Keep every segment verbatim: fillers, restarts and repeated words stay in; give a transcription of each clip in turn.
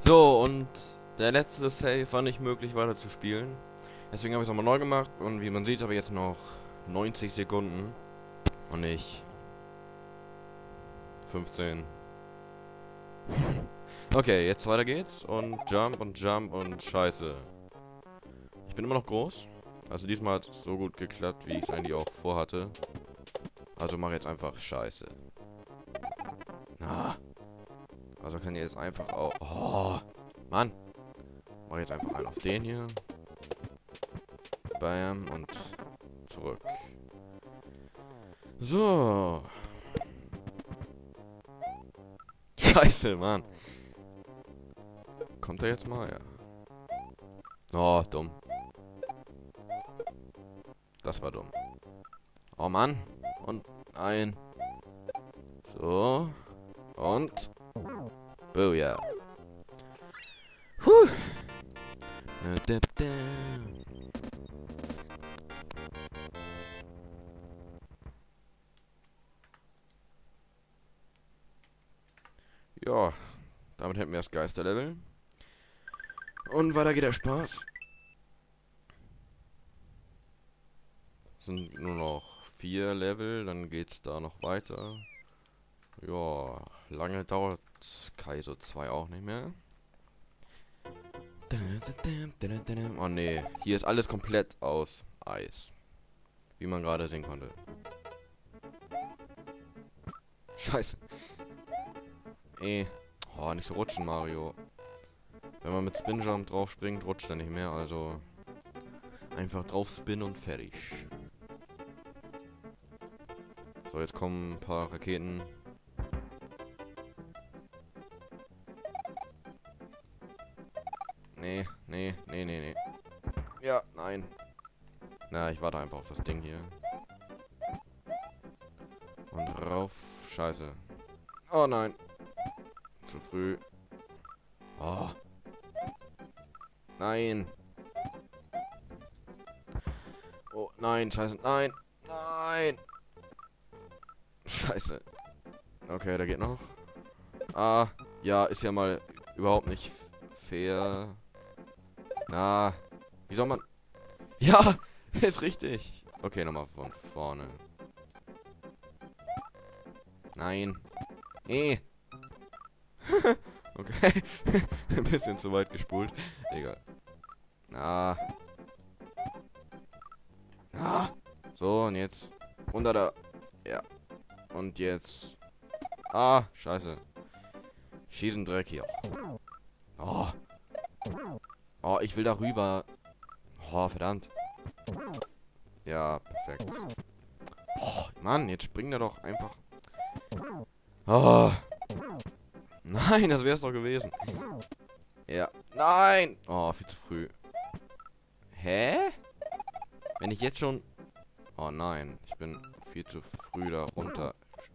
So, und der letzte Save war nicht möglich weiter zu spielen. Deswegen habe ich es nochmal neu gemacht. Und wie man sieht, habe ich jetzt noch neunzig Sekunden. Und nicht fünfzehn. Okay, jetzt weiter geht's. Und Jump und Jump und Scheiße. Ich bin immer noch groß. Also diesmal hat es so gut geklappt, wie ich es eigentlich auch vorhatte. Also mache jetzt einfach Scheiße. Ah. Also kann ich jetzt einfach auch... Oh, Mann. Mach jetzt einfach einen auf den hier. Bam und zurück. So. Scheiße, Mann. Kommt er jetzt mal? Ja. Oh, dumm. Das war dumm. Oh, Mann. Und ein. So. Und. Booyah. Puh. Ja, damit hätten wir das Geisterlevel. Und weiter geht der Spaß. Sind nur noch vier Level, dann geht's da noch weiter. Ja, lange dauert Kaizo zwei auch nicht mehr. Oh ne, hier ist alles komplett aus Eis. Wie man gerade sehen konnte. Scheiße. Eh. Oh, nicht so rutschen, Mario. Wenn man mit Spin Jump drauf springt, rutscht er nicht mehr, also einfach drauf spinnen und fertig. So, jetzt kommen ein paar Raketen. Nee, nee, nee, nee, nee. Ja, nein. Na, ich warte einfach auf das Ding hier. Und rauf. Scheiße. Oh nein. Zu früh. Oh. Nein. Oh, nein, scheiße. Nein. Nein. Scheiße. Okay, der geht noch. Ah, ja, ist ja mal überhaupt nicht fair. Na, wie soll man... Ja, ist richtig. Okay, nochmal von vorne. Nein. Eh. Okay. Ein bisschen zu weit gespult. Egal. Ah. Ah. So, und jetzt runter da. Ja. Und jetzt... Ah, scheiße. Schießen Dreck hier. Oh. Oh, ich will da rüber. Oh, verdammt. Ja, perfekt. Oh, Mann, jetzt springt er doch einfach. Oh. Nein, das wär's doch gewesen. Ja. Nein! Oh, viel zu früh. Hä? Wenn ich jetzt schon... Oh nein, ich bin viel zu früh da runter.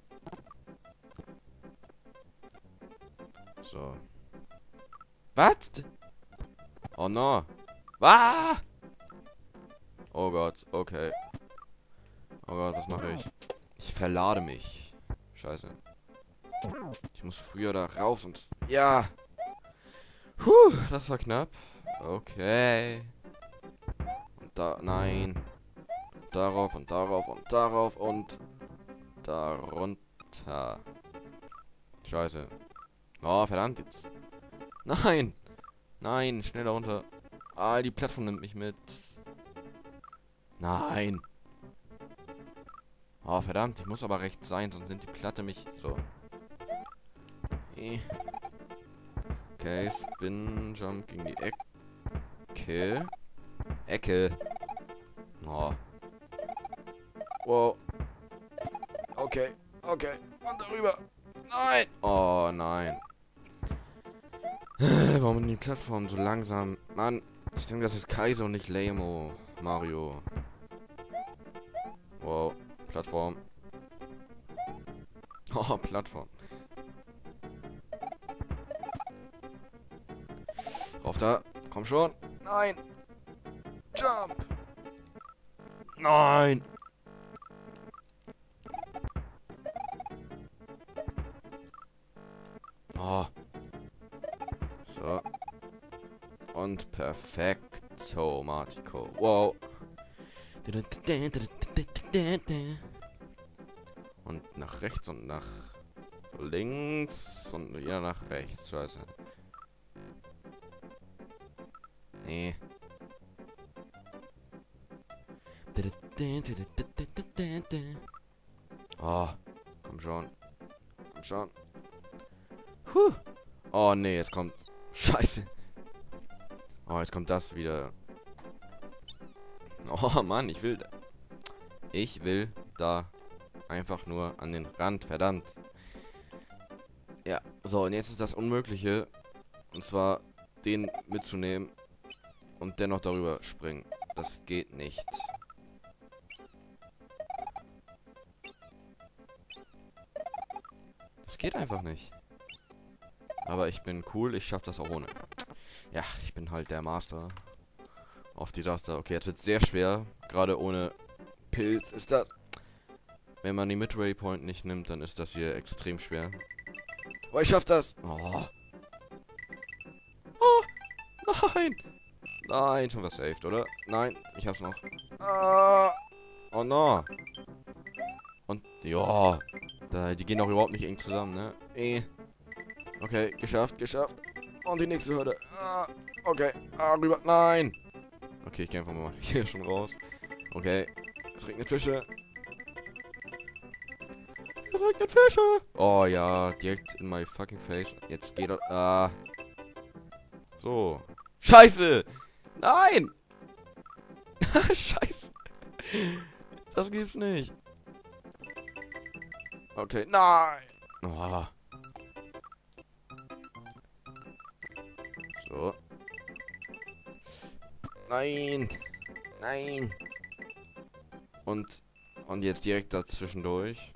So. Was? Oh no. Ah! Oh Gott, okay. Oh Gott, was mache ich? Ich verlade mich. Scheiße. Ich muss früher da rauf und... Ja! Puh, das war knapp. Okay. Und da... Nein. Darauf und darauf und darauf und... Darunter. Scheiße. Oh, verdammt jetzt. Nein! Nein, schnell da runter. Ah, die Plattform nimmt mich mit. Nein. Oh, verdammt, ich muss aber rechts sein, sonst nimmt die Platte mich... So. Okay, Spin, Jump gegen die Ecke. Ecke. Oh. Wow. Okay, okay. Und darüber. Nein! Oh, nein. Warum sind die Plattformen so langsam? Mann, ich denke, das ist Kaizo und nicht Lamo. Mario. Wow. Plattform. Oh, Plattform. Rauf da. Komm schon. Nein. Jump. Nein. Oh. So. So. Und perfekto, Martico. Wow. Und nach rechts und nach links und wieder nach rechts. Scheiße. Nee. Oh, komm schon. Komm schon. Puh. Oh, nee, jetzt kommt... Scheiße. Oh, jetzt kommt das wieder. Oh, Mann, ich will... Ich will da einfach nur an den Rand, verdammt. Ja, so, und jetzt ist das Unmögliche. Und zwar, den mitzunehmen und dennoch darüber springen. Das geht nicht. Das geht einfach nicht. Aber ich bin cool, ich schaff das auch ohne. Ja, ich bin halt der Master. Auf die Taste. Okay, jetzt wird es sehr schwer. Gerade ohne Pilz ist das... Wenn man die Midway Point nicht nimmt, dann ist das hier extrem schwer. Oh, ich schaff das! Oh. Oh, nein! Nein, schon was saved, oder? Nein, ich hab's noch. Ah. Oh no! Und, ja... Da, die gehen doch überhaupt nicht eng zusammen, ne? Eh. Okay, geschafft, geschafft. Und die nächste Hürde. Ah, okay. Ah, rüber. Nein! Okay, ich geh einfach mal hier schon raus. Okay. Es regnet Fische. Es regnet Fische! Oh ja, direkt in my fucking face. Jetzt geht er. Ah. So. Scheiße! Nein! Scheiße. Das gibt's nicht. Okay, nein! Oh. So. Nein! Nein! Und, und jetzt direkt dazwischendurch.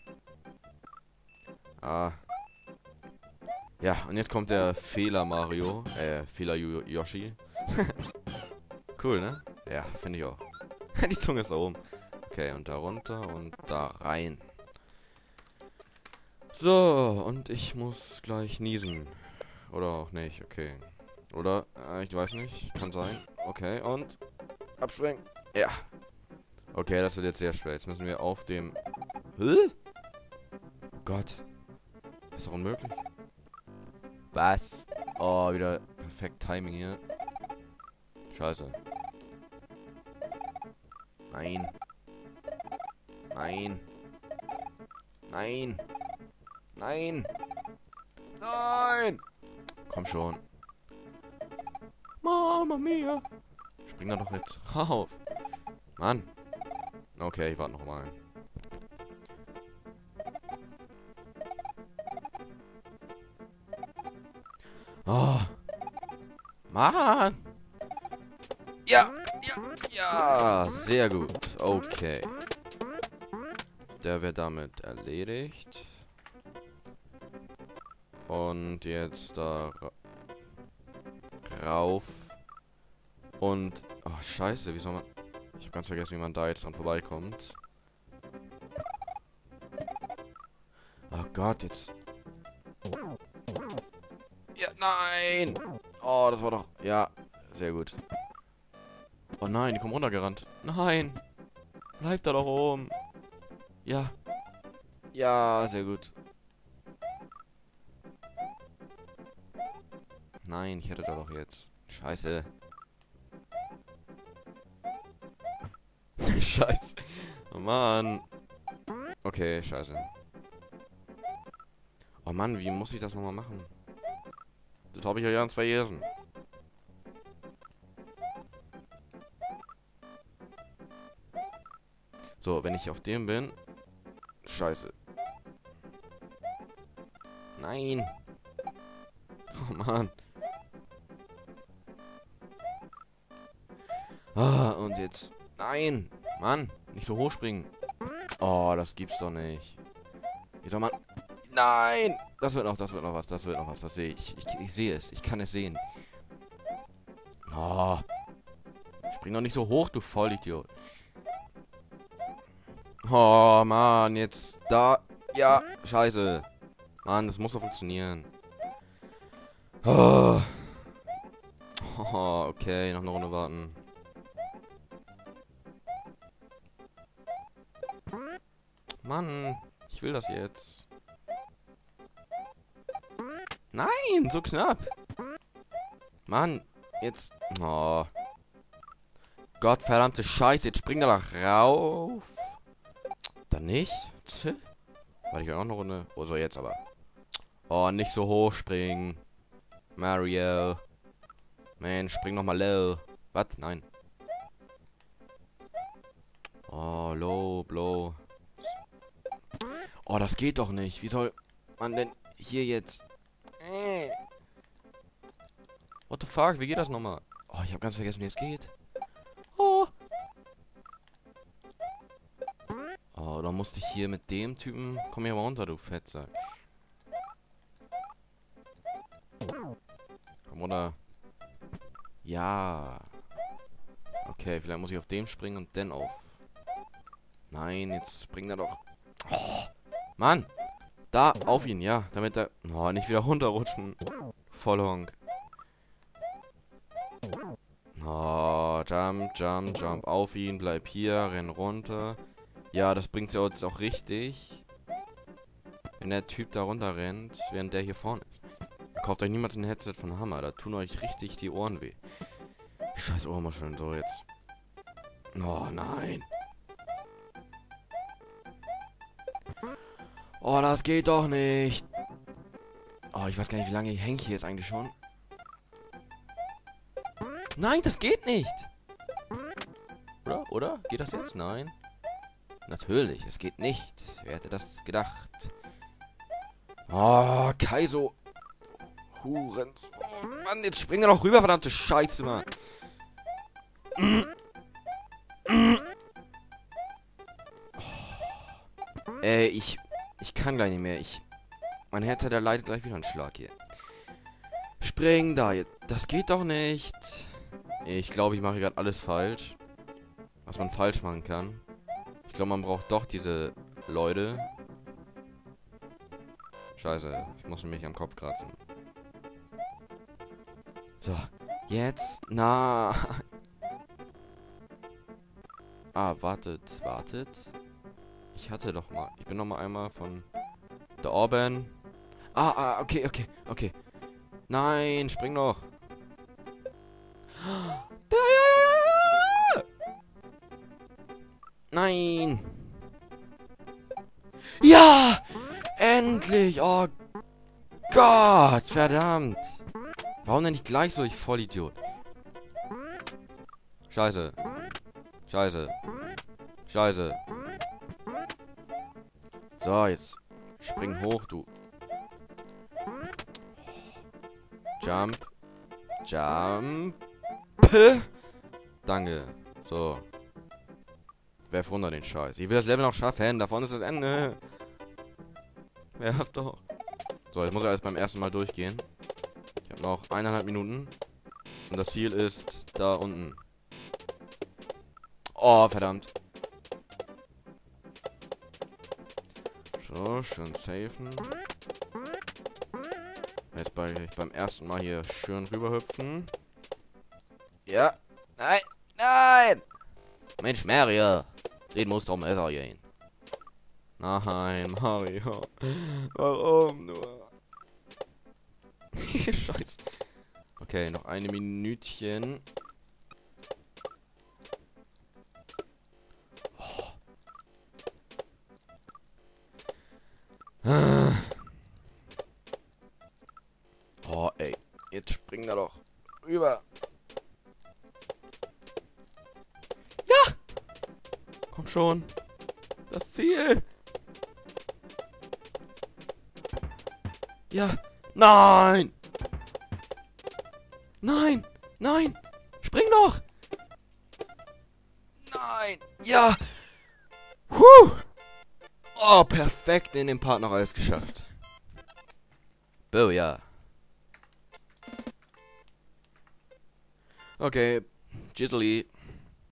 Ah. Ja, und jetzt kommt der Fehler Mario. Äh, Fehler Yoshi. Cool, ne? Ja, finde ich auch. Die Zunge ist da oben. Okay, und da runter und da rein. So, und ich muss gleich niesen. Oder auch nicht, okay. Oder, äh, ich weiß nicht, kann sein. Okay, und abspringen. Ja. Okay, das wird jetzt sehr schwer. Jetzt müssen wir auf dem... Hä? Oh Gott. Das ist doch unmöglich. Was? Oh, wieder perfekt Timing hier. Scheiße. Nein. Nein. Nein. Nein. Nein. Komm schon. Mama mia. Spring da doch jetzt rauf. Mann. Okay, ich warte noch mal. Oh. Mann. Ja. Ja. Ja. Sehr gut. Okay. Der wird damit erledigt. Und jetzt da ra rauf. Und... Oh, scheiße, wie soll man... Ich hab ganz vergessen, wie man da jetzt dran vorbeikommt. Oh Gott, jetzt... Ja, nein! Oh, das war doch... Ja, sehr gut. Oh nein, die kommen runtergerannt. Nein! Bleib da doch oben. Ja. Ja, sehr gut. Nein, ich hätte da doch jetzt. Scheiße. Scheiße. Oh Mann. Okay, scheiße. Oh Mann, wie muss ich das nochmal machen? Das habe ich ja ganz vergessen. So, wenn ich auf dem bin. Scheiße. Nein. Oh Mann. Ah, und jetzt. Nein. Mann, nicht so hoch springen. Oh, das gibt's doch nicht. Geht doch mal. Nein! Das wird noch, das wird noch was, das wird noch was, das sehe ich. Ich, ich sehe es, ich kann es sehen. Oh. Spring doch nicht so hoch, du Vollidiot. Oh, Mann, jetzt da. Ja, scheiße. Mann, das muss doch funktionieren. Oh. Okay, noch eine Runde warten. Mann, ich will das jetzt. Nein, so knapp. Mann, jetzt... Oh. Gottverdammte Scheiße, jetzt spring da doch rauf. Dann nicht? Tch. Warte, ich will auch eine Runde. Oh, so jetzt aber. Oh, nicht so hoch springen. Mario. Mensch, spring noch mal low. Was? Nein. Oh, low, low. Oh, das geht doch nicht. Wie soll man denn hier jetzt... Äh. What the fuck? Wie geht das nochmal? Oh, ich habe ganz vergessen, wie es geht. Oh. Oh, dann musste ich hier mit dem Typen... Komm hier mal runter, du Fettsack. Komm runter. Ja. Okay, vielleicht muss ich auf dem springen und dann auf. Nein, jetzt springt er doch. Oh, Mann. Da, auf ihn, ja. Damit er... Oh, nicht wieder runterrutschen. Vollhonk. Oh, jump, jump, jump. Auf ihn, bleib hier, renn runter. Ja, das bringt's ja jetzt auch richtig. Wenn der Typ da runter rennt, während der hier vorne ist. Kauft euch niemals ein Headset von Hammer. Da tun euch richtig die Ohren weh. Scheiß Ohrmuscheln, so jetzt. Oh, nein. Oh, das geht doch nicht. Oh, ich weiß gar nicht, wie lange ich hänge hier jetzt eigentlich schon. Nein, das geht nicht. Oder? Oder? Geht das jetzt? Nein. Natürlich, es geht nicht. Wer hätte das gedacht? Oh, Kaizo. Huren. Oh, Mann, jetzt spring da doch rüber, verdammte Scheiße, Mann. Mm. Mm. Oh. Ey, ich... Ich kann gleich nicht mehr. Ich... Mein Herz hat leidet gleich wieder einen Schlag hier. Spring da jetzt. Das geht doch nicht. Ich glaube, ich mache gerade alles falsch. Was man falsch machen kann. Ich glaube, man braucht doch diese Leute. Scheiße, ich muss mich am Kopf kratzen. So, jetzt. Na. Ah, wartet, wartet. Ich hatte doch mal. Ich bin noch mal einmal von der Orban. Ah, ah, okay, okay, okay. Nein, spring doch. Nein. Ja! Endlich! Oh Gott! Verdammt! Warum denn nicht gleich so, ich Vollidiot? Scheiße. Scheiße. Scheiße. So, jetzt spring hoch, du. Jump. Jump. Danke. So. Werf runter den Scheiß. Ich will das Level noch schaffen. Davon ist das Ende. Werf doch. So, jetzt muss er erst beim ersten Mal durchgehen. Ich habe noch eineinhalb Minuten. Und das Ziel ist da unten. Oh, verdammt. So, schön safen. Jetzt bei, beim ersten Mal hier schön rüberhüpfen. Ja. Nein. Nein. Mensch, Mario. Den muss doch besser gehen. Nein, Mario. Warum nur? Scheiße. Okay, noch eine Minütchen. Oh. Oh, ey. Jetzt spring da doch rüber. Ja! Komm schon. Das Ziel. Ja. Nein! Nein! Nein! Spring doch! Nein! Ja! Huh! Oh, perfekt in dem Part noch alles geschafft. Boah, ja. Okay. Jizzly.